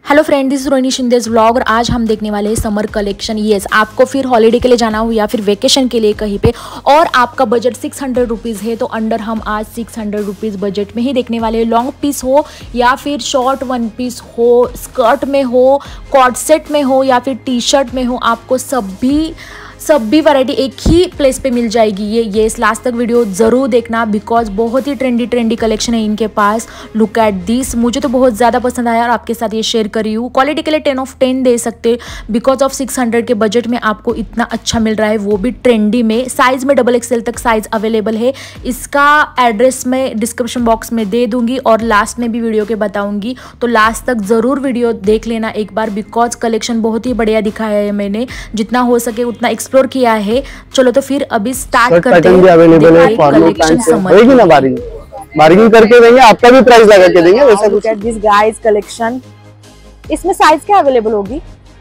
Hello friend, this is Rohini Shinde's vlog और आज हम देखने वाले हैं समर कलेक्शन। येस, आपको फिर हॉलीडे के लिए जाना हो या फिर वेकेशन के लिए कहीं पे और आपका बजट 600 रुपीज़ है तो अंडर हम आज 600 रुपीज़ बजट में ही देखने वाले हैं। लॉन्ग पीस हो या फिर शॉर्ट वन पीस हो, स्कर्ट में हो, कॉर्ड सेट में हो या फिर टी शर्ट में हो, आपको सभी वैरायटी एक ही प्लेस पे मिल जाएगी। ये लास्ट तक वीडियो ज़रूर देखना बिकॉज बहुत ही ट्रेंडी कलेक्शन है इनके पास। लुक एट दिस, मुझे तो बहुत ज़्यादा पसंद आया और आपके साथ ये शेयर करी हूँ। क्वालिटी के लिए 10 of 10 दे सकते बिकॉज ऑफ 600 के बजट में आपको इतना अच्छा मिल रहा है, वो भी ट्रेंडी में। साइज़ में XXL तक साइज़ अवेलेबल है। इसका एड्रेस मैं डिस्क्रिप्शन बॉक्स में दे दूँगी और लास्ट में भी वीडियो के बताऊँगी, तो लास्ट तक ज़रूर वीडियो देख लेना एक बार बिकॉज कलेक्शन बहुत ही बढ़िया दिखाया है। मैंने जितना हो सके उतना एक्सप्लोर किया है। चलो तो फिर अभी स्टार्ट करते हैं। अवेलेबल है कलेक्शन होगी ना, बार्गेनिंग करके देंगे, आपका भी प्राइस लगा के देंगे वैसा कुछ। दिस गाइस कलेक्शन, इसमें साइज क्या अवेलेबल होगी?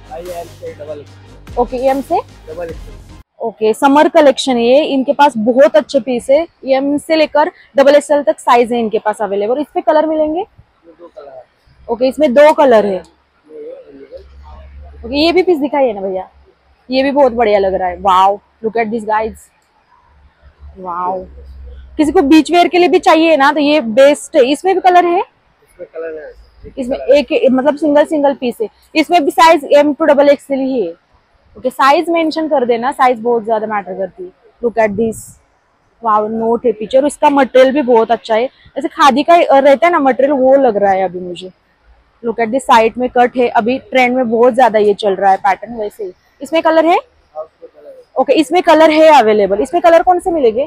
ओके, एम से ओके। समर कलेक्शन ये इनके पास बहुत अच्छे पीस है। एम से लेकर XXL तक साइज है इनके पास अवेलेबल। इस पे कलर मिलेंगे? ओके, इसमें 2 कलर है। ओके, ये भी पीस दिखाइए ना भैया, ये भी बहुत बढ़िया लग रहा है। Wow, look at this guys, wow. किसी को बीच वेयर के लिए भी चाहिए ना तो ये बेस्ट है। इसमें भी कलर है? इसमें एक मतलब सिंगल पीस है। इसमें भी साइज M to XXL ही है। ओके, साइज मेंशन कर देना, साइज बहुत ज्यादा मैटर करती है। Look at this, wow, knot है पीछे और इसका मटेरियल भी बहुत अच्छा है। जैसे खादी का रहता है ना मटेरियल, वो लग रहा है अभी मुझे। लुक एट दिस, साइड में कट है, अभी ट्रेंड में बहुत ज्यादा ये चल रहा है पैटर्न। वैसे ही इसमें कलर है? ओके, इसमें कलर है अवेलेबल। इसमें कलर कौन से मिलेंगे?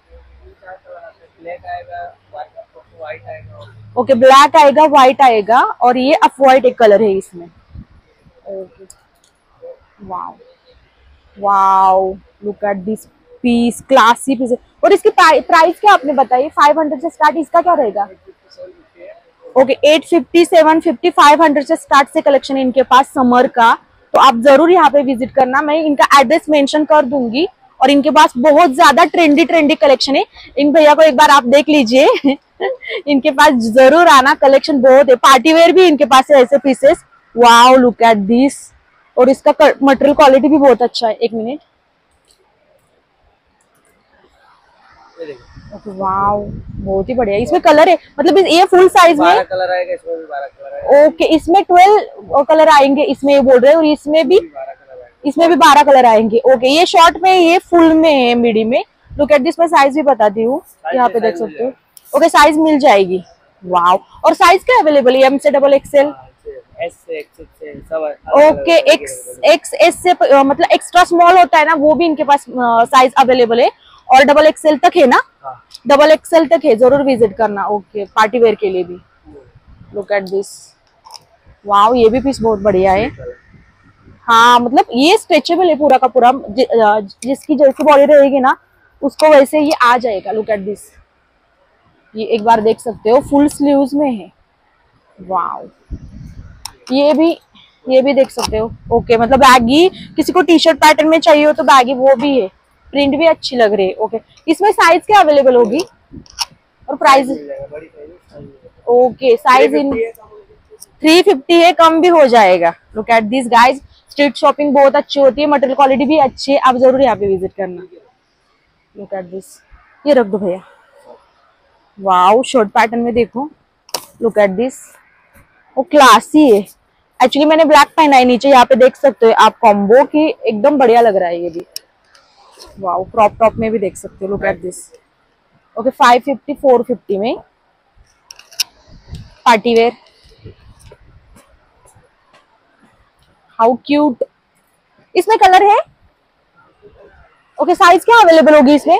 ओके, ब्लैक आएगा, व्हाइट आएगा और ये ऑफ व्हाइट एक कलर है इसमें। Okay, wow wow, look at this piece, classy piece. और इसकी प्राइस क्या आपने बताई? 500 से स्टार्ट। इसका क्या रहेगा? ओके, 850, 750, 500 से स्टार्ट से कलेक्शन है इनके पास समर का। तो आप जरूर यहाँ पे विजिट करना, मैं इनका एड्रेस मेंशन कर दूंगी। और इनके पास बहुत ज्यादा ट्रेंडी कलेक्शन है। इन भैया को एक बार आप देख लीजिए इनके पास जरूर आना, कलेक्शन बहुत है। पार्टी वेयर भी इनके पास है ऐसे pieces. Wow, look at this. और इसका मटेरियल क्वालिटी भी बहुत अच्छा है। एक मिनट, ओके, वाओ, बहुत ही बढ़िया। इसमें कलर है, मतलब ये फुल साइज में 12 कलर आएगा, इसमें भी 12 कलर आएगा। ओके, इसमें 12 कलर आएंगे, इसमें ये बोल रहे हैं। और इसमें भी 12 कलर आएंगे। ओके, ये शॉर्ट में, ये फुल में है, मीडियम में। लुक एट दिस, मैं साइज भी बताती हूँ, यहाँ पे देख सकते हो। ओके, साइज मिल जाएगी। वाओ, और साइज क्या अवेलेबल है? M से XXL, S से XXL सब। ओके, XS से मतलब एक्स्ट्रा स्मॉल होता है ना, वो भी इनके पास साइज अवेलेबल है। और XXL तक है ना? XXL तक है, जरूर विजिट करना। ओके, पार्टी वेयर के लिए भी। लुक एट दिस, वाओ, ये भी पीस बहुत बढ़िया है। हाँ, मतलब ये स्ट्रेचेबल है पूरा का पूरा। जिसकी जैसी बॉडी रहेगी ना उसको वैसे ये आ जाएगा। लुक एट दिस, ये एक बार देख सकते हो, फुल स्लीव्स में है। वाओ, ये भी देख सकते हो। ओके, मतलब बैगी, किसी को टी शर्ट पैटर्न में चाहिए हो तो बैगी वो भी है। प्रिंट भी अच्छी लग रही है। ओके, इसमें साइज क्या अवेलेबल होगी और प्राइस? ओके, साइज इन 350 है, कम भी हो जाएगा। Look at this guys, street shopping बहुत अच्छी होती है, मटेरियल क्वालिटी भी अच्छी है, आप जरूर यहाँ पे विजिट करना। लुक एट दिस, ये रख दो भैया। वाओ, शॉर्ट पैटर्न में देखो, लुक एट दिस, वो क्लासी है। एक्चुअली मैंने ब्लैक पहना है नीचे, यहाँ पे देख सकते हो आप कॉम्बो की, एकदम बढ़िया लग रहा है ये भी। वाओ, क्रॉप टॉप में भी देख सकते हो। लुक एट दिस, ओके, 550, 450 में पार्टी वेयर। How cute. इसमें कलर है? ओके, साइज क्या अवेलेबल होगी इसमें?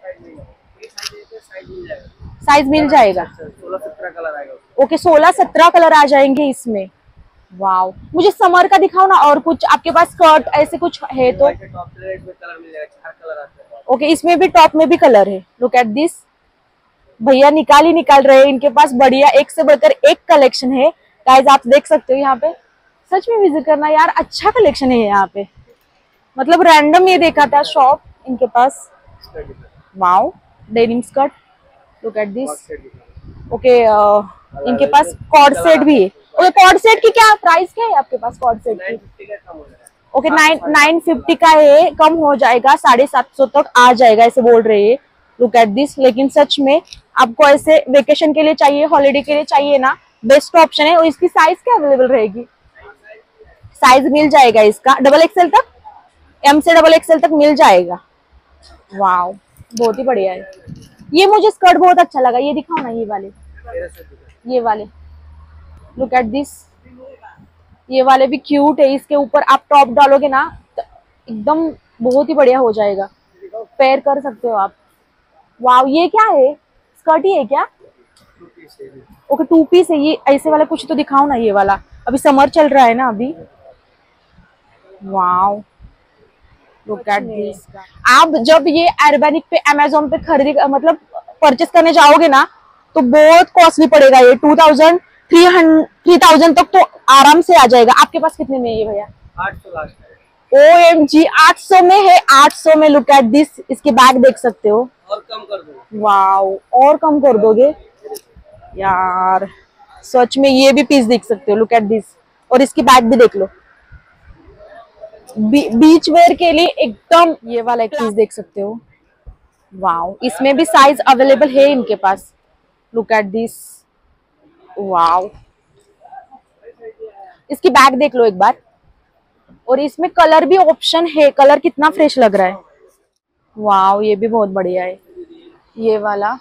साइज मिल जाएगा। 16-17 कलर आएगा। ओके, 16-17 कलर आ जाएंगे इसमें। वाओ, मुझे समर का दिखाओ ना, और कुछ आपके पास स्कर्ट ऐसे कुछ है तो? कलर मिल जाएगा, 4 कलर आते हैं। ओके, इसमें भी टॉप में भी कलर है। लुक एट दिस, भैया निकाल रहे हैं, इनके पास बढ़िया एक से बढ़कर एक कलेक्शन है। गाइस, आप देख सकते हो यहाँ पे, सच में विजिट करना यार, अच्छा कलेक्शन है यहाँ पे। मतलब रैंडम ये देखा था शॉप इनके पास। Wow, denim skirt, look at this. Okay, इनके पास कॉर्ड सेट भी है। ओके, कॉर्ड सेट की क्या प्राइस क्या है आपके पास? कॉर्ड सेट की ओके 950 का है, कम हो जाएगा, 750 तक आ जाएगा ऐसे बोल रहे हैं। Look at this. लेकिन सच में आपको ऐसे वेकेशन के लिए चाहिए, हॉलीडे के लिए चाहिए ना, बेस्ट ऑप्शन है। और इसकी साइज क्या अवेलेबल रहेगी? साइज मिल जाएगा इसका डबल एक्सएल तक, एम से डबल एक्सएल तक मिल जाएगा। वाओ, बहुत ही बढ़िया है। ये मुझे स्कर्ट बहुत अच्छा लगा, ये दिखाओ ना, ये वाले लुक एट दिस। ये वाले भी क्यूट है, इसके ऊपर आप टॉप डालोगे ना तो एकदम बहुत ही बढ़िया हो जाएगा, पेयर कर सकते हो आप। वाव, ये क्या है? स्कर्ट ही है क्या? ओके, 2 पीस है। ये ऐसे वाला कुछ तो दिखाओ ना, ये वाला, अभी समर चल रहा है ना अभी। Wow, look at this. आप जब ये अर्बैनिक पे अमेजोन पे खरीदी मतलब परचेस करने जाओगे ना तो बहुत कॉस्टली पड़ेगा। ये 3000 तक तो आराम से आ जाएगा। आपके पास कितने में है ये भैया? 800 लास्ट है। OMG, 800 में है। 800 में लुक एट दिस। इसके बैग देख सकते हो, और कम कर दो। वाओ, और कम कर दोगे यार? सच में ये भी पीस देख सकते हो, लुक एट दिस। और इसकी बैग भी देख लो, बीच वेयर के लिए एकदम। ये वाला एक पीस देख सकते हो, वाओ। इसमें भी साइज अवेलेबल है इनके पास, लुक एट दिस। वाओ, इसकी बैग देख लो एक बार। और इसमें कलर भी ऑप्शन है, कलर कितना फ्रेश लग रहा है। वाओ, ये भी बहुत बढ़िया है। ये वाला,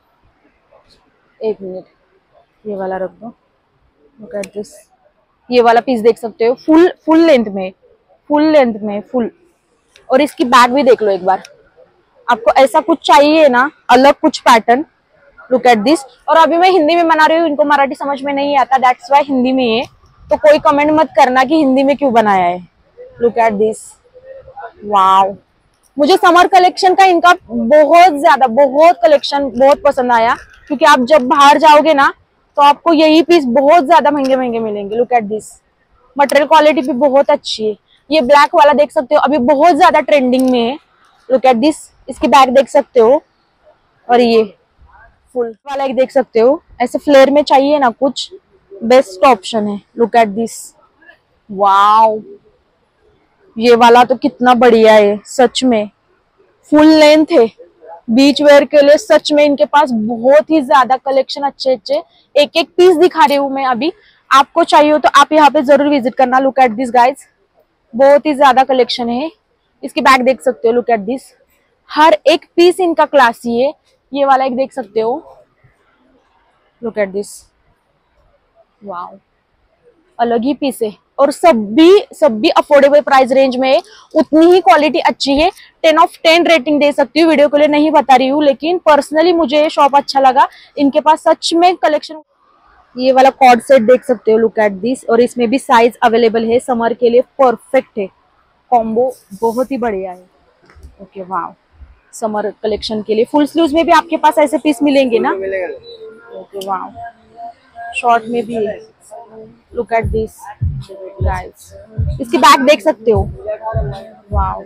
एक मिनट, ये वाला रख दो, लुक एट दिस। ये वाला पीस देख सकते हो, फुल लेंथ में, फुल। और इसकी बैग भी देख लो एक बार। आपको ऐसा कुछ चाहिए ना, अलग कुछ पैटर्न, लुक एट दिस। और अभी मैं हिंदी में बना रही हूँ, इनको मराठी समझ में नहीं आता, दैट्स वाई हिंदी में है। तो कोई कमेंट मत करना कि हिंदी में क्यों बनाया है। Look at this, wow. मुझे समर कलेक्शन का इनका बहुत कलेक्शन बहुत पसंद आया, क्योंकि आप जब बाहर जाओगे ना तो आपको यही पीस बहुत ज्यादा महंगे मिलेंगे। Look at this, material quality भी बहुत अच्छी है। ये ब्लैक वाला देख सकते हो, अभी बहुत ज्यादा ट्रेंडिंग में है। लुक एट दिस, इसकी बैग देख सकते हो। और ये फुल वाला एक देख सकते हो, ऐसे फ्लेयर में चाहिए ना कुछ, बेस्ट ऑप्शन है। Look at this, wow. ये वाला तो कितना बढ़िया है, सच में फुल लेंथ है, बीच वेयर के लिए। सच में इनके पास बहुत ही ज्यादा कलेक्शन अच्छे एक पीस दिखा रही हूँ मैं अभी। आपको चाहिए हो तो आप यहाँ पे जरूर विजिट करना। लुक एट दिस गाइज, बहुत ही ज्यादा कलेक्शन है। इसकी बैग देख सकते हो, लुक एट दिस। हर एक पीस इनका क्लासी है। ये वाला एक देख सकते हो, लुक एट दिस, वाओ, अलग ही पीस है। और सब भी अफोर्डेबल प्राइस रेंज में है, उतनी ही क्वालिटी अच्छी है। 10 of 10 रेटिंग दे सकती हूँ, वीडियो के लिए नहीं बता रही हूँ, लेकिन पर्सनली मुझे ये शॉप अच्छा लगा। इनके पास सच में कलेक्शन। ये वाला कॉर्ड सेट देख सकते हो, लुक एट दिस। और इसमें भी साइज अवेलेबल है, समर के लिए परफेक्ट है। कॉम्बो बहुत ही बढ़िया है। ओके, वाओ, समर कलेक्शन के लिए। फुल स्लीव्स में भी आपके पास ऐसे पीस मिलेंगे ना? ओके, वाओ, शॉर्ट में भी है। लुक एट दिस गाइस, इसकी बैग देख सकते हो, वाओ।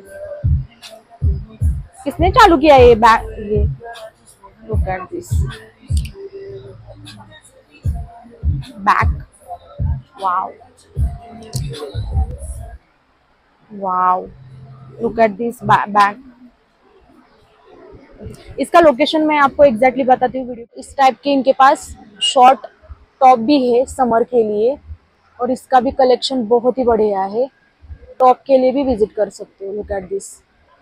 किसने चालू किया ये बैग? ये look at this bag, wow, wow, look at this bag. इसका लोकेशन मैं आपको एग्जैक्टली बताती हूँ वीडियो। इस टाइप के इनके पास शॉर्ट टॉप भी है समर के लिए, और इसका भी कलेक्शन बहुत ही बढ़िया है। टॉप के लिए भी विजिट कर सकते हो। Look at this,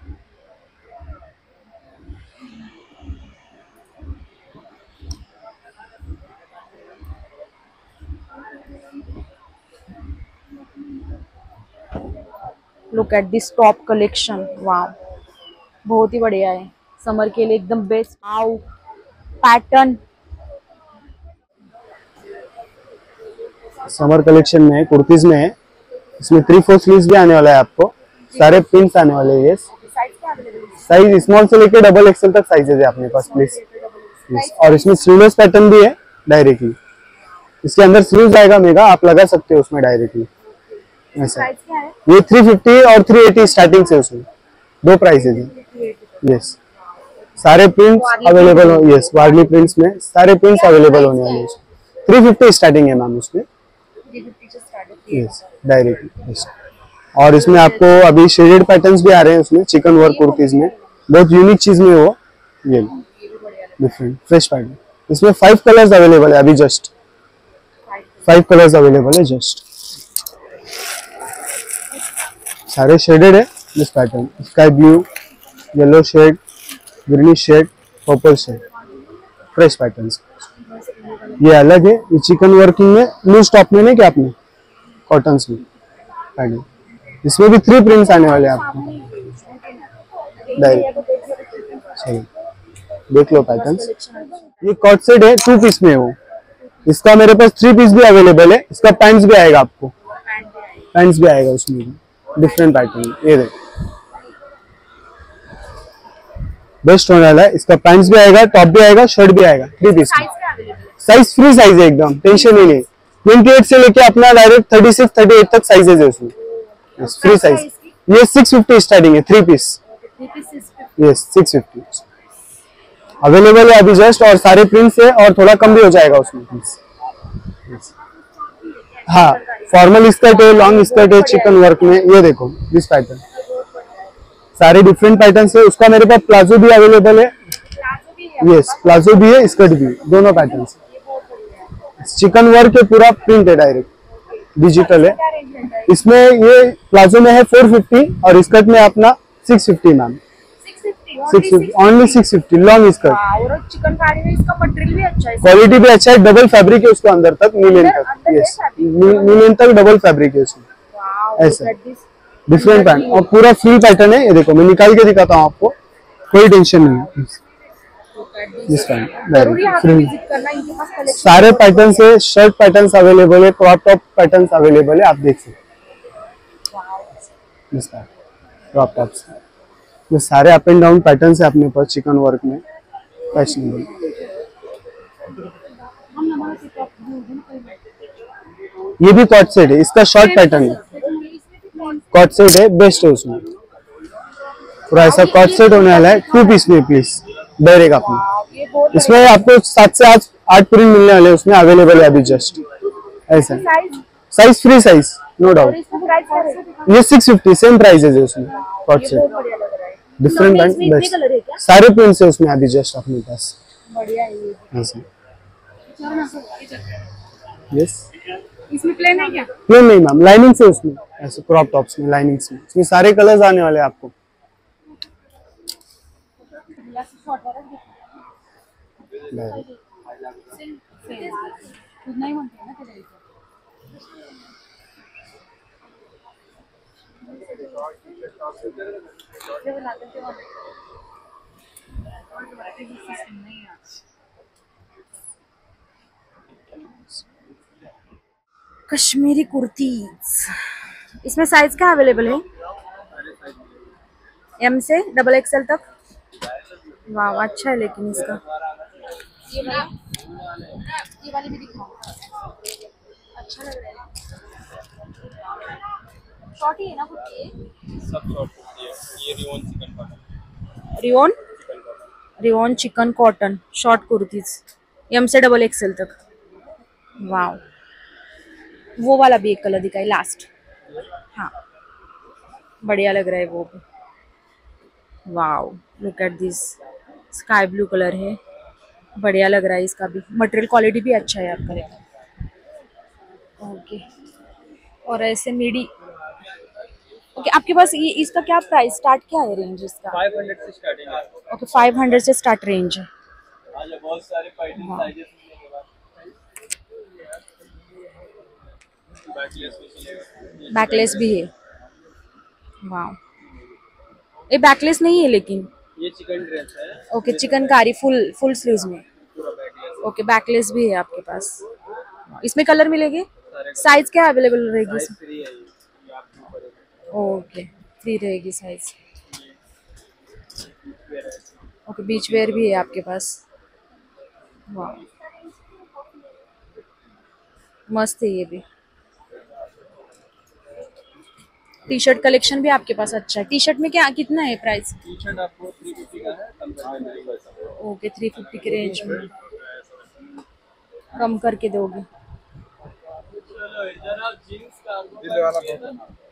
look at this top collection, wow, बहुत ही बढ़िया है समर के लिए, एकदम best. Wow, pattern summer collection में कुर्तीज में है। इसमें 3/4 स्लीव्स भी आने वाला है आपको, सारे पिंस आने वाले हैं। साइज स्मॉल से लेकर डबल एक्सएल तक साइजेस है अपने पास, प्लीज। और इसमें स्लीवलेस पैटर्न भी है डायरेक्टली। इसके अंदर स्लीव्स आएगा मेगा, आप लगा सकते हो उसमें डायरेक्टली ऐसा। ये 350 और 380 स्टार्टिंग से, उसमें 2 प्राइसेज है। यस, सारे प्रिंट्स अवेलेबल हो। यस, वार्ली प्रिंट्स में सारे प्रिंट्स अवेलेबल होने वाले हैं। 350 स्टार्टिंग है मैम उसमें। 350 से स्टार्ट होती है। Yes directly. और इसमें आपको अभी शेडेड पैटर्न्स भी आ रहे हैं उसमें, चिकन वर्क कुर्तीज में, बहुत यूनिक चीज में वो ये डिफरेंट फ्रेश पैटर्न। इसमें 5 कलर्स अवेलेबल है अभी, जस्ट 5 कलर्स अवेलेबल है जस्ट, सारे शेडेड है। This pattern sky blue, yellow shade, greenish shade, purple shade, fresh patterns. ये अलग है, ये चिकन वर्किंग में लूज टॉप में नहीं क्या आपने कॉटन्स में पैटर्न। इसमें भी 3 प्रिंट्स आने वाले हैं आपको डायरेक्ट। चलिए देख लो पैटर्न्स। ये कॉट सेट है, 2 पीस में है वो। इसका मेरे पास 3 पीस भी अवेलेबल है। इसका पैंट्स भी आएगा आपको, पैंट्स भी आएगा उसमें भी डिफरेंट पैटर्न। ये देखो बेस्ट होने वाला है। इसका पैंट्स भी आएगा, टॉप भी आएगा, शर्ट भी आएगा, 3 पीस में। साइज फ्री साइज है एकदम, टेंशन ही नहीं। 28 से लेके अपना डायरेक्ट 36 38 तक साइजेज है उसमें, फ्री साइज। ये 650 स्टार्टिंग है, 3 पीस। यस 650 अवेलेबल है अभी जस्ट, और सारे प्रिंट्स है और थोड़ा कम भी हो जाएगा उसमें। हाँ फॉर्मल स्कर्ट है, लॉन्ग स्कर्ट है चिकन वर्क में। ये देखो दिस पैटर्न, सारे डिफरेंट पैटर्न्स है। उसका मेरे पास प्लाजो भी अवेलेबल है। यस प्लाजो भी है, स्कर्ट भी है, दोनों पैटर्न्स। चिकन वर्क है, पूरा प्रिंट है, डायरेक्ट डिजिटल है। इसमें ये प्लाजो में है 450 और स्कर्ट में अपना 650 मैम। 650 only 650 long skirt. और चिकनकारी में इसका मटेरियल भी अच्छा है, क्वालिटी भी अच्छा है, डबल फैब्रिक है उसको अंदर तक, नीलेन तक। यस नीलेन तक डबल फैब्रिक है उसमें। ऐसा डिफरेंट पैटर्न और पूरा फ्री पैटर्न है। ये देखो मैं निकाल के दिखाता हूँ आपको, कोई टेंशन नहीं है। दिस सारे पैटर्न है, शर्ट पैटर्न्स अवेलेबल है, क्रॉप टॉप पैटर्न्स अवेलेबल है, आप देख सकते हैं। क्रॉप टॉप्स ये सारे अप एंड डाउन पैटर्न्स है अपने पास चिकन वर्क में, फैशनेबल। ये भी कॉट सेट है, इसका शॉर्ट पैटर्न है, कॉट सेट है, बेस्ट है उसमें। पूरा ऐसा कॉट सेट होने वाला है, 2 पीस में प्लीज डायरेक्ट आपने। इसमें आपको 7 से 8 प्रिंट मिलने वाले उसमें अवेलेबल है अभी जस्ट। ऐसा size free size no doubt. ये 650 सेम प्राइसेज है उसमें, cord set different and best, सारे प्रिंट्स है उसमें अभी जस्ट अपने पास। बढ़िया है ये। ऐसा यस इसमें प्लेन है क्या? प्लेन नहीं मैम, लाइनिंग से उसमें, ऐसे क्रॉप टॉप्स में लाइनिंग्स में। इसमें सारे कलर्स आने वाले हैं आपको। कश्मीरी कुर्तीज, इसमें साइज क्या अवेलेबल है? M से XXL तक। वाह अच्छा है लेकिन इसका। ये वाली भी दिखाओ, अच्छा लग रहा है। शॉर्ट ही है ना कुर्ती? ये सब शॉर्ट कुर्ती है। ये rayon chikan cotton short kurtis M से XXL तक। वाह वो वाला भी एक कलर दिखाई लास्ट। हाँ बढ़िया लग रहा है वो भी। Wow look at this, sky blue colour है, बढ़िया लग रहा है। इसका भी मटेरियल क्वालिटी भी अच्छा है आपका। ओके और ऐसे मिडी। ओके आपके पास ये इसका क्या प्राइस स्टार्ट, क्या है रेंज इसका? 500 से स्टार्टिंग है। ओके 500 से स्टार्ट रेंज है। बहुत सारे पैटर्न साइजेस बैकलेस भी है। वाह ये बैकलेस नहीं है लेकिन ये चिकन ड्रेस है। ओके चिकनकारी फुल स्लीव्स में। ओके बैकलेस भी है आपके पास। इसमें कलर मिलेंगे? साइज क्या अवेलेबल रहेगी इसमें? ओके 3 रहेगी साइज। ओके बीच वेयर भी है आपके पास। वाह मस्त है ये भी। टी शर्ट कलेक्शन भी आपके पास अच्छा है। टी शर्ट में क्या कितना है प्राइस? टी शर्ट आपको 350 का है, कम करके। ओके 350 के रेंज में कम करके दोगे। इधर आप जीन्स कार्गो दिल वाला बहुत है ना।